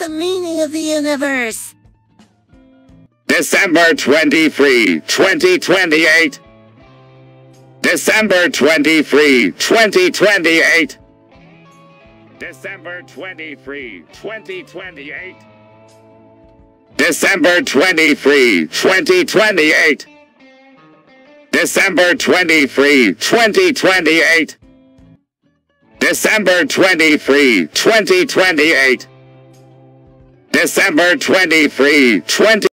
the meaning of the universe. December 23, 2028. December 23, 2028. December 23, 2028. December 23, 2028. December 23, 2028. December 23, 2028. December 23, 2028.